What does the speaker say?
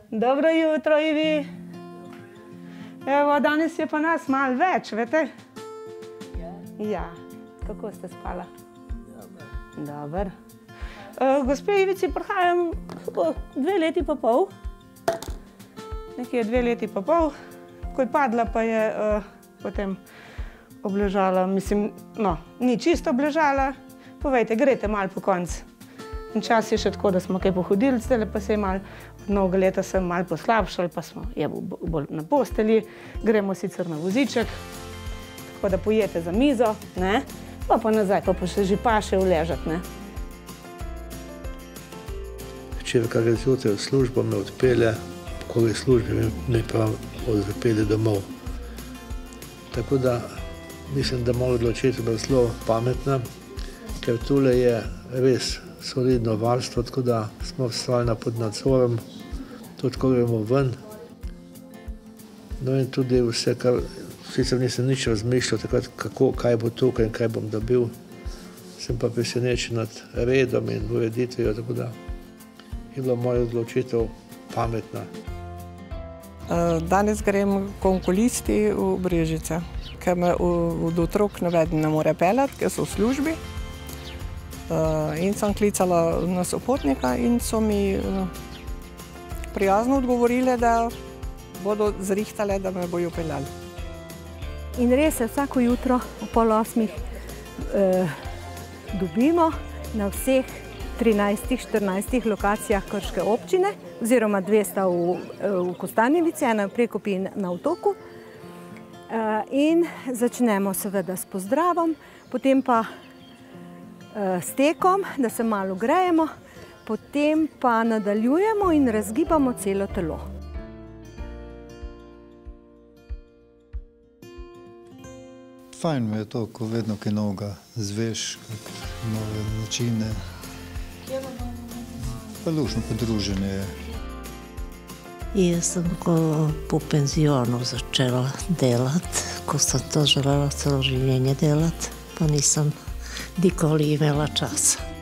Dobro jutro, Ivi. Evo, danes je pa nas malo več, veste? Ja. Kako ste spala? Dobar. Gospe Ivici prihajam 2 leti pa pol. Nekje 2 leti pa pol. Ko je padla, pa je potem obležala, mislim, no, ni čisto obležala. Povejte, greste malo po koncu. In čas je še tako, da smo kaj pohodili, zdaj pa se je malo, od novega leta sem malo poslabšali, pa smo bolj na postelji, gremo sicer na voziček, tako da pojete za mizo, ne, pa nazaj, pa še že paše uležati, ne. Včeraj zjutraj v službo me odpelje, okoli službe me pa odpelje domov. Tako da mislim, da moja odločitev bila zelo pametna, ker tule je res solidno varstvo, tako da smo stalno pod nadzorom, tudi ko gremo ven. No in tudi vse, kar sicer nisem nič razmišljal, takrat kaj bo tukaj in kaj bom dobil, sem pa presenečen nad redom in ureditvijo, tako da je bila moja odločitev pametna. Danes grem k okulisti v Brežice, ker me od otrok naveden ne more peljati, ker so v službi. In sem klicala na sopotnika in so mi prijazno odgovorili, da bodo zrihtale, da me bojo peljali. In res se vsako jutro ob 7:30 dobimo na vseh 13-14 lokacijah Krške občine, oziroma 2 sta v Kostanjevici, ena v Prekopi in na Otoku. In začnemo seveda s pozdravom, potem pa s tekom, da se malo grejemo, potem pa nadaljujemo in razgibamo celo telo. Fajn mi je to, ko vedno kaj novega zveš, nove načine. Pa lušno podruženje je. Jaz sem po penzionu začela delati, ko sem to želela celo življenje delati, pa nisem nikoli imela časa.